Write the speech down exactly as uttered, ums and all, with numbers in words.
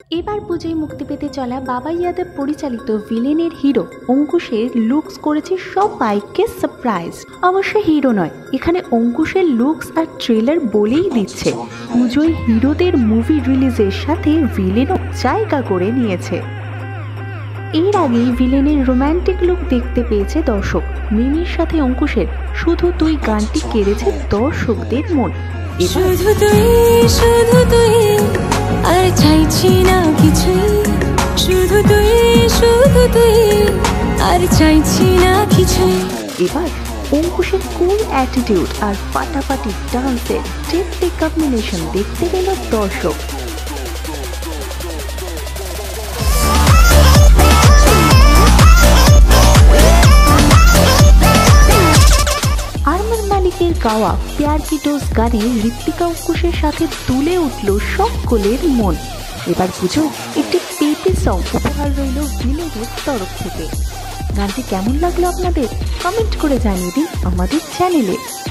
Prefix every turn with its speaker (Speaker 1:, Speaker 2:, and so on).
Speaker 1: এবার পুজোয় মুক্তি পেতে চলা বাবাই যাদব পরিচালিত ভিলেনের হিরো অঙ্কুশের লুকস করেছে সবাইকে সারপ্রাইজ। অবশ্য হিরো নয়, এখানে অঙ্কুশের লুকস আর ট্রেলার বলেই দিচ্ছে পুজোয় হিরোদের মুভি রিলিজের সাথে ভিলেনও জায়গা করে নিয়েছে। এর আগেই ভিলেনের রোম্যান্টিক লুক দেখতে পেয়েছে দর্শক। মিমির সাথে অঙ্কুশের শুধু তুই গানটি কেড়েছে দর্শকদের মন।
Speaker 2: শুধু তুই শুধু তুই আর চাইছি না কিছুই, শুধু তুই শুধু তুই আর চাইছি না কিছুই।
Speaker 1: এবার অঙ্কুশের কুল অ্যাটিটিউড আর ফাটাফাটি ডান্সের ডেডলি কম্বিনেশন দেখতে পেল দর্শক। আরমান মালিকের গাওয়া প্যার কি ডোজ গানে ঋত্বিকা অঙ্কুশের সাথে তুলে উঠল সকলের মন। এবার পুজো একটি পেপি সং উপহার রইল ভিলেনের তরফ থেকে। গানটি কেমন লাগলো আপনাদের কমেন্ট করে জানিয়ে দিন আমাদের চ্যানেলে।